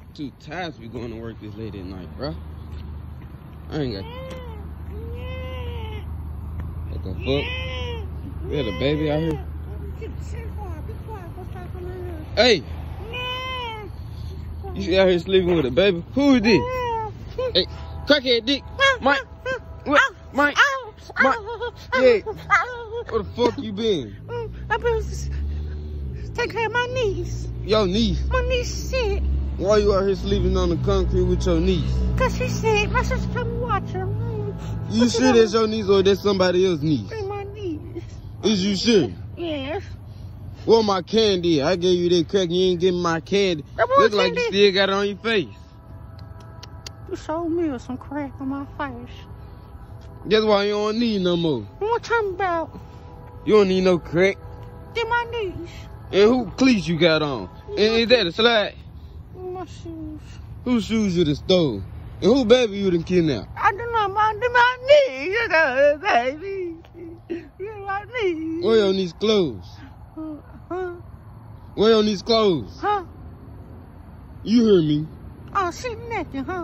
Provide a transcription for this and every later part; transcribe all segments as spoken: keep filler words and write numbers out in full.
Too tired to be going to work this late at night, bro. I ain't got. What the fuck? We had a baby out here. Hey! You out here sleeping with a baby? Who is this? Hey, crackhead dick! Mike! What? Mike! Mike! Hey! Where the fuck you been? I've been taking care of my niece. Your niece? My niece sick. Why you out here sleeping on the concrete with your niece? Cause she's sick. My sister told me to watch her. You But sure that's your niece or that's somebody else's niece? It's my niece. Is you sure? Yes. Where my candy? I gave you that crack, you ain't getting my candy. Look like you still got it on your face. You showed me with some crack on my face. That's why you don't need no more. What time about? You don't need no crack. Get my niece. And who cleats you got on? And is that a slide? My shoes. Whose shoes you done stole? And who baby you done kidnapped? I don't know, my, my niece. You know, baby. You're my niece. Where your niece clothes? Uh, huh? Where your niece clothes? Huh? You heard me. Oh, she naked, huh?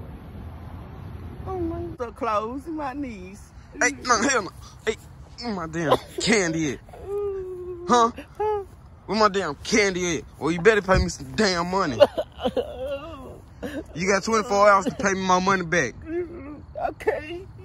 Oh, my. The clothes, my niece. Hey, no, hell no. Hey, where my damn candy at? Huh? Where my damn candy at? Well, you better pay me some damn money. You got twenty-four hours to pay me my money back. Okay.